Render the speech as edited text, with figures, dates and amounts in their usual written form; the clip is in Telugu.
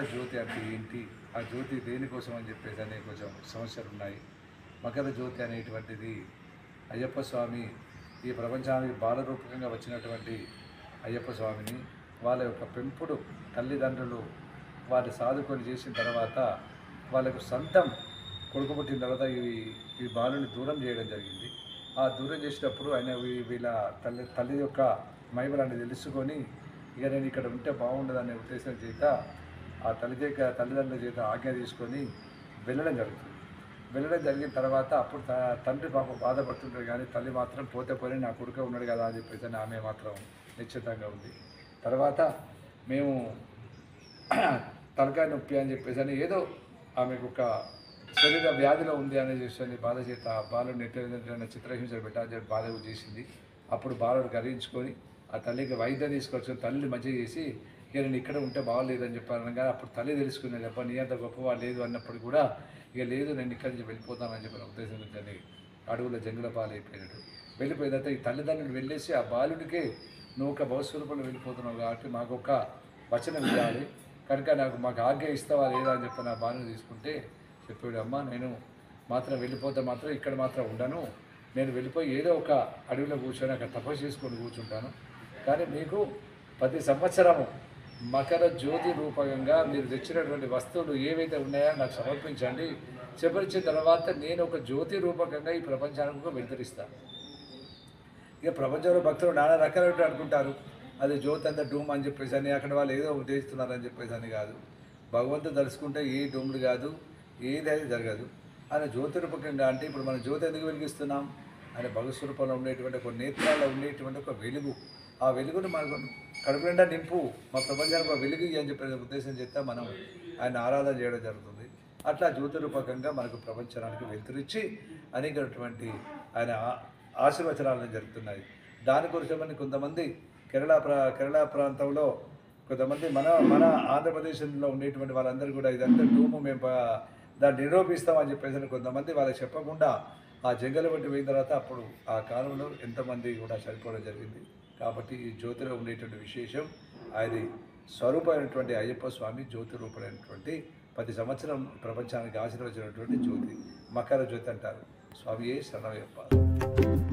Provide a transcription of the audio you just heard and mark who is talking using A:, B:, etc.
A: జ్యోతి అంటే ఏంటి, ఆ జ్యోతి దేనికోసం అని చెప్పేసి అనే కొంచెం సమస్యలు ఉన్నాయి. మకర జ్యోతి అనేటువంటిది అయ్యప్ప స్వామి ఈ ప్రపంచానికి బాలరూపకంగా వచ్చినటువంటి అయ్యప్ప స్వామిని వాళ్ళ యొక్క పెంపుడు తల్లిదండ్రులు వారిని సాధుకొని చేసిన తర్వాత వాళ్ళకు సొంతం కొడుకు పుట్టిన తర్వాత ఈ బాలుని దూరం చేయడం జరిగింది. ఆ దూరం చేసేటప్పుడు ఆయన వీళ్ళ తల్లి యొక్క మహిమలను తెలుసుకొని ఇక నేను ఇక్కడ ఉంటే బాగుండదనే ఉద్దేశం చేత ఆ తల్లిదండ్రుల చేత ఆజ్ఞ తీసుకొని వెళ్ళడం జరుగుతుంది. వెళ్ళడం జరిగిన తర్వాత అప్పుడు తండ్రి పాప బాధపడుతుంటారు, కానీ తల్లి మాత్రం పోతే పోయి నా కొడుకు ఉన్నాడు కదా అని చెప్పేసి ఆమె మాత్రం నిశ్చితంగా ఉంది. తర్వాత మేము తలకాయ నొప్పి అని చెప్పేసి ఏదో ఆమెకు ఒక శరీర వ్యాధిలో ఉంది అనే చేసి బాధ చేత బాలుడిని ఎట్లయినా చిత్రహింసలు పెట్టాలని చెప్పి బాధ చేసింది. అప్పుడు బాలుడు గర్వించుకొని ఆ తల్లికి వైద్యం తీసుకొచ్చి తల్లిని మంచిగా చేసి ఇక నేను ఇక్కడ ఉంటే బాగలేదని చెప్పాను. కానీ అప్పుడు తల్లి తెలుసుకునేది చెప్ప నీ అంత గొప్పవాడు లేదు అన్నప్పుడు కూడా ఇక లేదు నేను ఇక్కడి నుంచి వెళ్ళిపోతానని చెప్పిన ఉద్దేశం నుంచి అడవుల జంగుల పాలు అయిపోయినట్టు వెళ్ళిపోయిన తర్వాత ఈ తల్లిదండ్రులు వెళ్ళేసి ఆ బాలుడికే నువ్వు ఒక భవిష్యత్తులో వెళ్ళిపోతున్నావు కాబట్టి మాకు ఒక వచనం ఇవ్వాలి కనుక మాకు ఆజ్ఞ ఇస్తావా లేదా అని చెప్పి నా బాలుని తీసుకుంటే చెప్పాడు, అమ్మ నేను మాత్రం వెళ్ళిపోతే మాత్రం ఇక్కడ మాత్రం ఉండను, నేను వెళ్ళిపోయి ఏదో ఒక అడవిలో కూర్చొని అక్కడ తపస్సు చేసుకొని కూర్చుంటాను. కానీ మీకు ప్రతి సంవత్సరము మకర జ్యోతి రూపకంగా మీరు తెచ్చినటువంటి వస్తువులు ఏవైతే ఉన్నాయో నాకు సమర్పించండి. సమర్పించిన తర్వాత నేను ఒక జ్యోతి రూపకంగా ఈ ప్రపంచానికి వెలుతురిస్తాను. ఇక ప్రపంచంలో భక్తులు నానా రకాలు అనుకుంటారు, అది జ్యోతి అంతా డూమ్ అని చెప్పేసి అని అక్కడ వాళ్ళు ఏదో ఉద్దేశిస్తున్నారని చెప్పేసి అని కాదు. భగవంతుడు తలుసుకుంటే ఏ డూములు కాదు, ఏదైతే జరగదు. ఆయన జ్యోతి రూపకంగా అంటే ఇప్పుడు మనం జ్యోతి ఎందుకు వెలిగిస్తున్నాం, ఆయన భగవత్ రూపంలో ఉండేటువంటి ఒక నేత్రాల్లో ఉండేటువంటి ఒక వెలుగు, ఆ వెలుగును మనకు కడుపు నిండా నింపు మా ప్రపంచానికి ఒక వెలుగు అని చెప్పే ఉద్దేశం చేస్తే మనం ఆయన ఆరాధన చేయడం జరుగుతుంది. అట్లా జ్యోతి రూపకంగా మనకు ప్రపంచానికి వెలుతురిచ్చి అనేకటువంటి ఆయన ఆశీర్వచనాలను జరుగుతున్నాయి. దానికోసమని కొంతమంది కేరళ ప్రాంతంలో కొంతమంది మన ఆంధ్రప్రదేశ్లో ఉండేటువంటి వాళ్ళందరూ కూడా ఇదంతా డూము మేము దాన్ని నిరూపిస్తామని చెప్పేసి కొంతమంది వాళ్ళకి చెప్పకుండా ఆ జంగల్ వంటి పోయిన తర్వాత అప్పుడు ఆ కాలంలో ఎంతమంది కూడా చనిపోవడం జరిగింది. కాబట్టి ఈ జ్యోతిలో ఉండేటువంటి విశేషం ఆయన స్వరూపమైనటువంటి అయ్యప్ప స్వామి జ్యోతి రూపమైనటువంటి ప్రతి సంవత్సరం ప్రపంచానికి ఆశీర్వదించినటువంటి జ్యోతి మకర జ్యోతి అంటారు. స్వామియే శరణమయ్యప్ప.